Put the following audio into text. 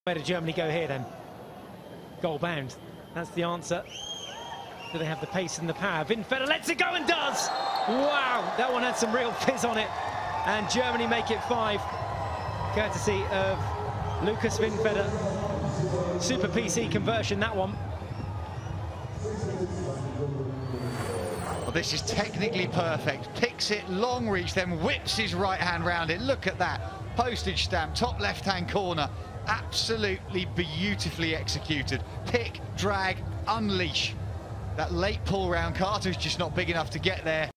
Where did Germany go here then? Goal bound. That's the answer. Do they have the pace and the power? Winfeder lets it go and does! Wow, that one had some real fizz on it. And Germany make it 5, courtesy of Lucas Winfeder. Super PC conversion, that one. Well, this is technically perfect. Picks it, long reach, then whips his right hand round it. Look at that. Postage stamp, top left-hand corner. Absolutely beautifully executed. Pick, drag, unleash. That late pull round, Carter's just not big enough to get there.